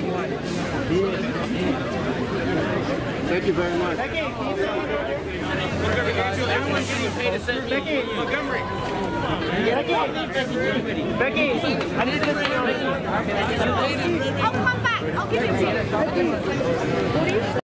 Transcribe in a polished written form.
Thank you very much. Becky, everyone's getting paid to send Becky. Montgomery. Becky, I need to sit down. I'll come back. I'll give it to you.